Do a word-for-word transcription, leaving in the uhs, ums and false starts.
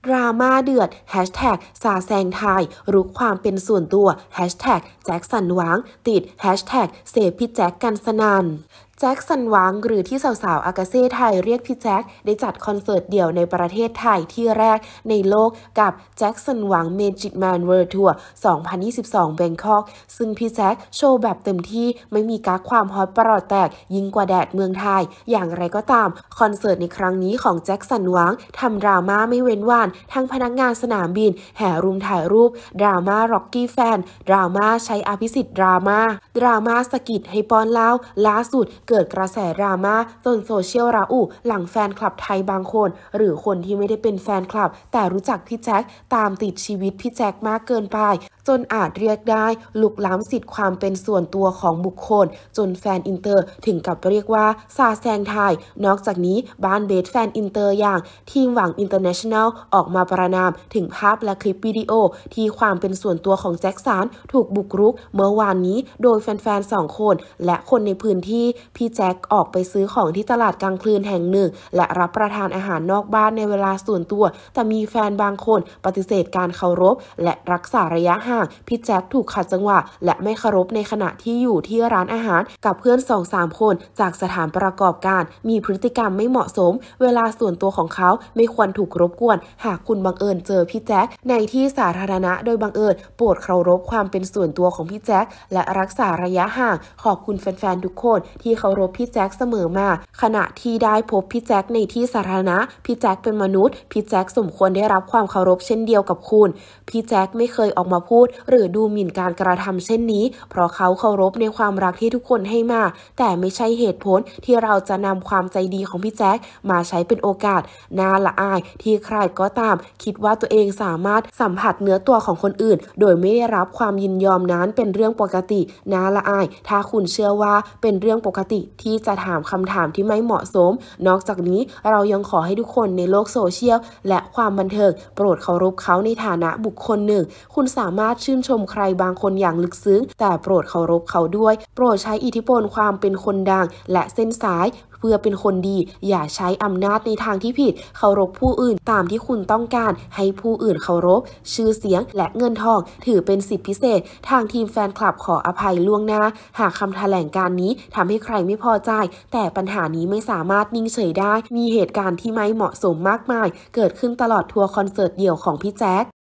ดราม่าเดือดแฮชแท็กซาแซงไทยรุกความเป็นส่วนตัวแฮชแท็กแจ็คสันหวังติดแฮชแท็กเซฟพี่แจ็คกันสนั่นแจ็คสันหวังหรือที่สาวๆอากาเซ่ไทยเรียกพี่แจ็คได้จัดคอนเสิร์ตเดี่ยวในประเทศไทยที่แรกในโลกกับแจ็คสันหวังเมจิกแมนเวิลด์ทัวร์สองพันยี่สิบสองแบงคอกซึ่งพี่แจ็คโชว์แบบเต็มที่ไม่มีกั๊กความฮอตประหลอดแตกยิ่งกว่าแดดเมืองไทยอย่างไรก็ตามคอนเสิร์ตในครั้งนี้ของแจ็คสันหวังทำดราม่าไม่เว้นว่านทั้งพนักงานสนามบินแห่รุมถ่ายรูปดราม่าร็อกกี้แฟนดราม่าใช้อภิสิทธิ์ดราม่าดราม่าสกิดให้ป้อนเล่าล่าสุดเกิดกระแสดราม่าจนโซเชียลระอุหลังแฟนคลับไทยบางคนหรือคนที่ไม่ได้เป็นแฟนคลับแต่รู้จักพี่แจ็คตามติดชีวิตพี่แจ็คมากเกินไปจนอาจเรียกได้ลุกล้ำสิทธิ์ความเป็นส่วนตัวของบุคคลจนแฟนอินเตอร์ถึงกับเรียกว่าซาแซงไทยนอกจากนี้บ้านเบสแฟนอินเตอร์อย่างทีมหวังอินเตอร์เนชั่นแนลออกมาประณามถึงภาพและคลิปวิดีโอที่ความเป็นส่วนตัวของแจ็คสันถูกบุกรุกเมื่อวานนี้โดยแฟนๆสองคนและคนในพื้นที่พี่แจ็คออกไปซื้อของที่ตลาดกลางคืนแห่งหนึ่งและรับประทานอาหารนอกบ้านในเวลาส่วนตัวแต่มีแฟนบางคนปฏิเสธการเคารพและรักษาระยะห่างพี่แจ็คถูกขัดจังหวะและไม่เคารพในขณะที่อยู่ที่ร้านอาหารกับเพื่อน สองสาม คนจากสถานประกอบการมีพฤติกรรมไม่เหมาะสมเวลาส่วนตัวของเขาไม่ควรถูกรบกวนหากคุณบังเอิญเจอพี่แจ็คในที่สาธารณะโดยบังเอิญโปรดเคารพความเป็นส่วนตัวของพี่แจ็คและรักษาระยะห่างขอบคุณแฟนๆทุกคนที่เคารพพี่แจ็คเสมอมาขณะที่ได้พบพี่แจ็คในที่สาธารณะพี่แจ็คเป็นมนุษย์พี่แจ็คสมควรได้รับความเคารพเช่นเดียวกับคุณพี่แจ็คไม่เคยออกมาพูดหรือดูหมิ่นการกระทำเช่นนี้เพราะเขาเคารพในความรักที่ทุกคนให้มาแต่ไม่ใช่เหตุผลที่เราจะนำความใจดีของพี่แจ็คมาใช้เป็นโอกาสน่าละอายที่ใครก็ตามคิดว่าตัวเองสามารถสัมผัสเนื้อตัวของคนอื่นโดยไม่ได้รับความยินยอมนั้นเป็นเรื่องปกติน่าละอายถ้าคุณเชื่อว่าเป็นเรื่องปกติที่จะถามคำถามที่ไม่เหมาะสมนอกจากนี้เรายังขอให้ทุกคนในโลกโซเชียลและความบันเทิงโปรดเคารพเขาในฐานะบุคคลหนึ่งคุณสามารถชื่นชมใครบางคนอย่างลึกซึ้งแต่โปรดเคารพเขาด้วยโปรดใช้อิทธิพลความเป็นคนดังและเส้นสายเพื่อเป็นคนดีอย่าใช้อำนาจในทางที่ผิดเคารพผู้อื่นตามที่คุณต้องการให้ผู้อื่นเคารพชื่อเสียงและเงินทองถือเป็นสิทธิพิเศษทางทีมแฟนคลับขออภัยล่วงหน้าหากคำแถลงการนี้ทำให้ใครไม่พอใจแต่ปัญหานี้ไม่สามารถนิ่งเฉยได้มีเหตุการณ์ที่ไม่เหมาะสมมากมายเกิดขึ้นตลอดทัวร์คอนเสิร์ตเดี่ยวของพี่แจ็ค